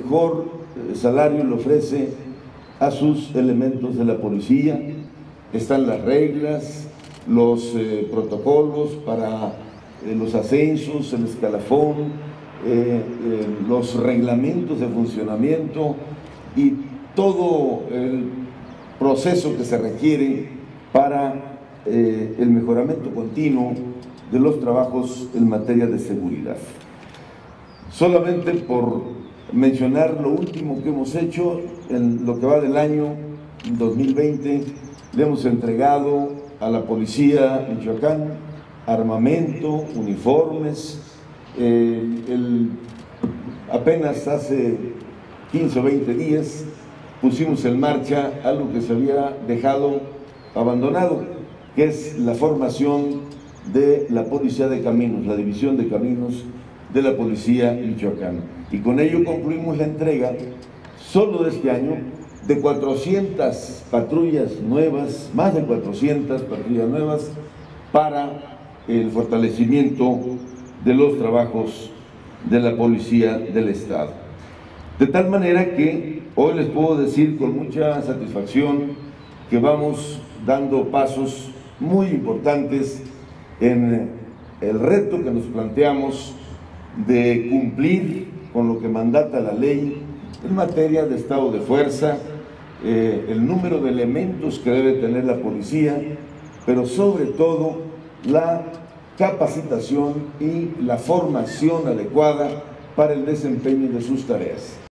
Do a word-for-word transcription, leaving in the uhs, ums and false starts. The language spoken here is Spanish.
mejor salario le ofrece a sus elementos de la policía. Están las reglas, los eh, protocolos para eh, los ascensos, el escalafón, eh, eh, los reglamentos de funcionamiento y todo el proceso que se requiere para eh, el mejoramiento continuo de los trabajos en materia de seguridad. Solamente por mencionar lo último que hemos hecho, en lo que va del año dos mil veinte, le hemos entregado a la Policía Michoacán armamento, uniformes. Eh, el, apenas hace quince o veinte días pusimos en marcha algo que se había dejado abandonado, que es la formación de la Policía de Caminos, la División de Caminos de la Policía Michoacana. Y con ello concluimos la entrega, solo de este año, de cuatrocientas patrullas nuevas, más de cuatrocientas patrullas nuevas, para el fortalecimiento de los trabajos de la Policía del Estado. De tal manera que hoy les puedo decir con mucha satisfacción que vamos dando pasos muy importantes en el reto que nos planteamos de cumplir con lo que mandata la ley en materia de estado de fuerza, eh, el número de elementos que debe tener la policía, pero sobre todo la capacitación y la formación adecuada para el desempeño de sus tareas.